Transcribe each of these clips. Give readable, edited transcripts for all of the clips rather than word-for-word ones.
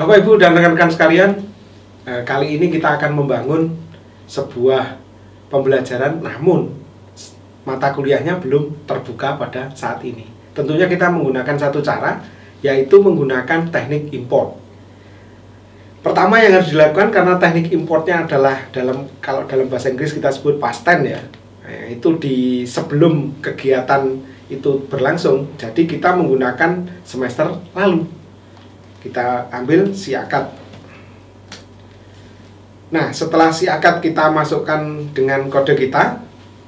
Bapak Ibu dan rekan-rekan sekalian, kali ini kita akan membangun sebuah pembelajaran, namun mata kuliahnya belum terbuka pada saat ini. Tentunya kita menggunakan satu cara, yaitu menggunakan teknik import. Pertama yang harus dilakukan, karena teknik importnya adalah kalau dalam bahasa Inggris kita sebut past tense ya, itu di sebelum kegiatan itu berlangsung. Jadi kita menggunakan semester lalu. Kita ambil si akad. Nah, setelah si akad kita masukkan dengan kode kita.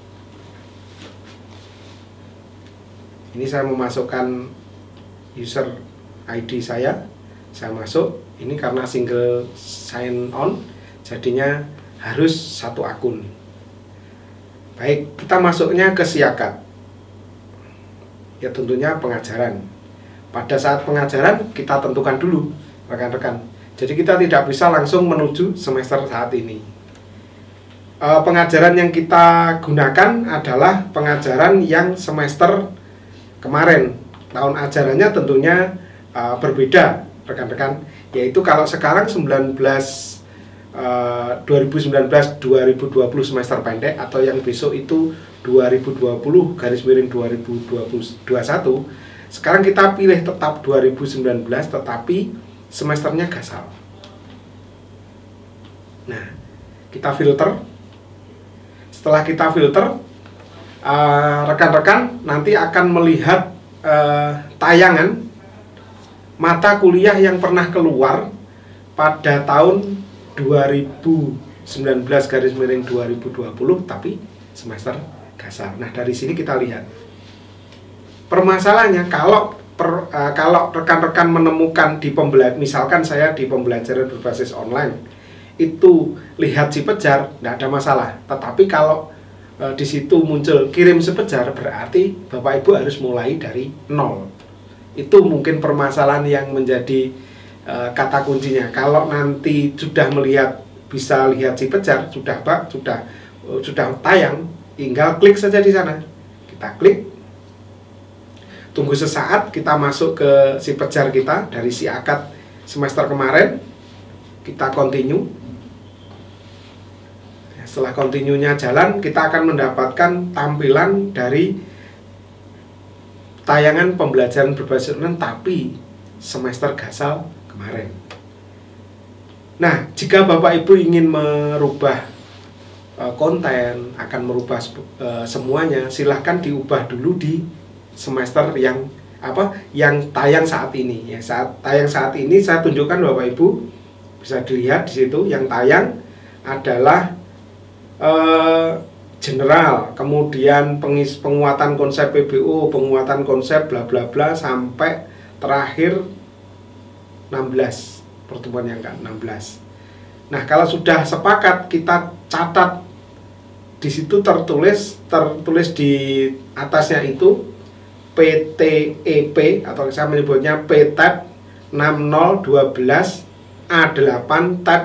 Ini saya memasukkan user ID saya masuk. Ini karena single sign on, jadinya harus satu akun. Baik, kita masuknya ke si akad. Ya tentunya pengajaran. Pada saat pengajaran kita tentukan dulu, rekan-rekan. Jadi kita tidak bisa langsung menuju semester saat ini. Pengajaran yang kita gunakan adalah pengajaran yang semester kemarin. Tahun ajarannya tentunya berbeda, rekan-rekan. Yaitu kalau sekarang 2019-2020 semester pendek, atau yang besok itu 2020-2021. Sekarang kita pilih tetap 2019, tetapi semesternya gasal. Nah, kita filter. Setelah kita filter, rekan-rekan nanti akan melihat tayangan mata kuliah yang pernah keluar pada tahun 2019-2020, tapi semester gasal. Nah, dari sini kita lihat. Permasalahannya kalau rekan-rekan menemukan di misalkan saya di pembelajaran berbasis online itu lihat si pejar, tidak ada masalah. Tetapi kalau di situ muncul kirim sepejar, berarti Bapak Ibu harus mulai dari nol. Itu mungkin permasalahan yang menjadi kata kuncinya. Kalau nanti sudah bisa lihat si pejar, sudah tayang, tinggal klik saja di sana. Kita klik. Tunggu sesaat, kita masuk ke si pejar kita dari si akad semester kemarin. Kita continue. Setelah continue-nya jalan, kita akan mendapatkan tampilan dari tayangan pembelajaran berbasis online tapi semester gasal kemarin. Nah, jika Bapak Ibu ingin merubah konten, akan merubah semuanya, silahkan diubah dulu di semester yang tayang saat ini ya. Tayang saat ini saya tunjukkan Bapak Ibu, bisa dilihat di situ yang tayang adalah general, kemudian penguatan konsep PBO, penguatan konsep bla bla bla sampai terakhir 16, pertemuan yang ke-16. Nah, kalau sudah sepakat, kita catat di situ, tertulis di atasnya itu PTEP, atau saya menyebutnya PTEP 6012 A8 TEP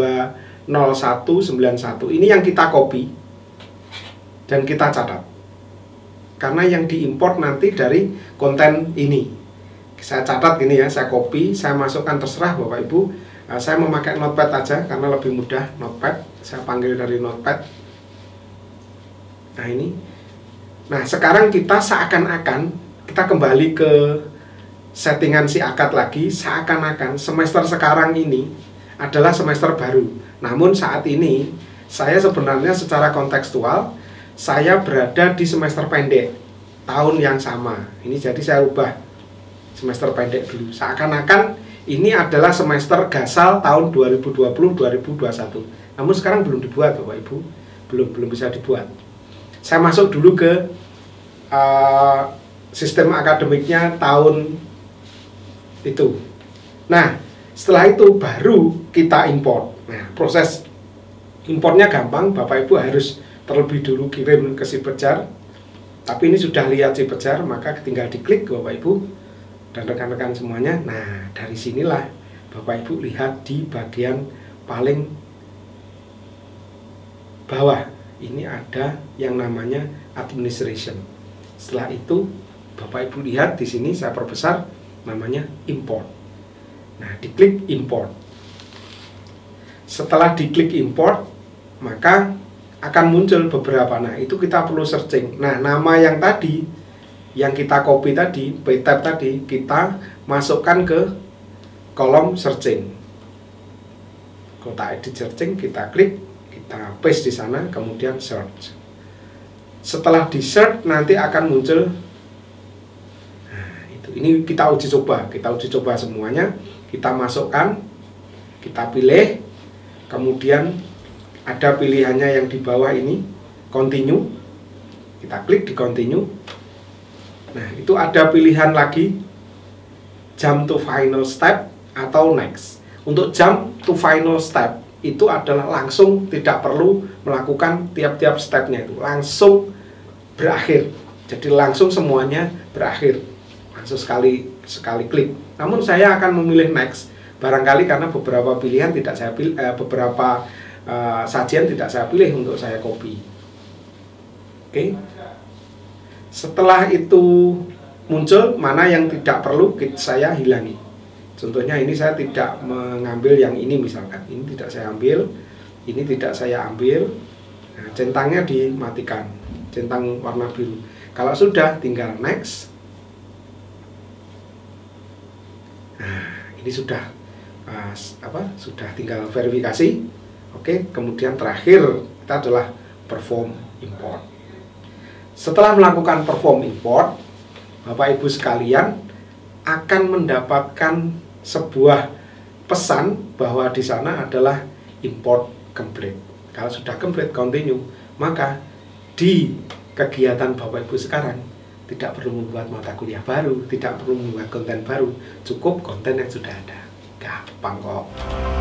20191. Ini yang kita copy dan kita catat, karena yang diimport nanti dari konten ini. Saya catat gini ya, saya copy, saya masukkan, terserah Bapak Ibu. Saya memakai notepad aja karena lebih mudah. Notepad, saya panggil dari notepad. Nah ini. Nah, sekarang kita seakan-akan kita kembali ke settingan si akad lagi. Seakan-akan semester sekarang ini adalah semester baru. Namun saat ini saya sebenarnya secara kontekstual saya berada di semester pendek tahun yang sama. Ini jadi saya ubah semester pendek dulu. Seakan-akan ini adalah semester gasal tahun 2020-2021. Namun sekarang belum dibuat Bapak Ibu. Belum bisa dibuat. Saya masuk dulu ke sistem akademiknya tahun itu. Nah, setelah itu baru kita import. Nah, proses importnya gampang. Bapak Ibu harus terlebih dulu kirim ke si pejar. Tapi ini sudah lihat si pejar, maka tinggal diklik Bapak Ibu dan rekan-rekan semuanya. Nah, dari sinilah Bapak Ibu lihat di bagian paling bawah. Ini ada yang namanya administration. Setelah itu Bapak Ibu lihat di sini saya perbesar, namanya import. Nah, diklik import. Setelah diklik import, maka akan muncul beberapa. Nah, itu kita perlu searching. Nah, nama yang tadi, yang kita copy tadi, ptab tadi, kita masukkan ke kolom searching. Kotak edit searching, kita klik, kita paste di sana, kemudian search. Setelah di search, nanti akan muncul. Nah, itu. Ini kita uji coba semuanya. Kita masukkan, kita pilih, kemudian ada pilihannya yang di bawah ini, continue. Kita klik di continue. Nah, itu ada pilihan lagi, jump to final step atau next. Untuk jump to final step itu adalah langsung, tidak perlu melakukan tiap-tiap stepnya, itu langsung berakhir. Jadi langsung semuanya berakhir, langsung sekali klik. Namun saya akan memilih next, barangkali karena beberapa pilihan tidak saya pilih, beberapa sajian tidak saya pilih untuk saya copy. Oke. Setelah itu muncul, mana yang tidak perlu saya hilangi. Contohnya ini saya tidak mengambil yang ini misalkan. Ini tidak saya ambil, ini tidak saya ambil. Nah, centangnya dimatikan, centang warna biru. Kalau sudah, tinggal next. Nah, ini sudah sudah tinggal verifikasi. Oke, kemudian terakhir kita adalah perform import. Setelah melakukan perform import, Bapak Ibu sekalian akan mendapatkan sebuah pesan bahwa di sana adalah import complete. Kalau sudah complete, continue, maka di kegiatan Bapak Ibu sekarang tidak perlu membuat mata kuliah baru, tidak perlu membuat konten baru, cukup konten yang sudah ada. Gampang kok.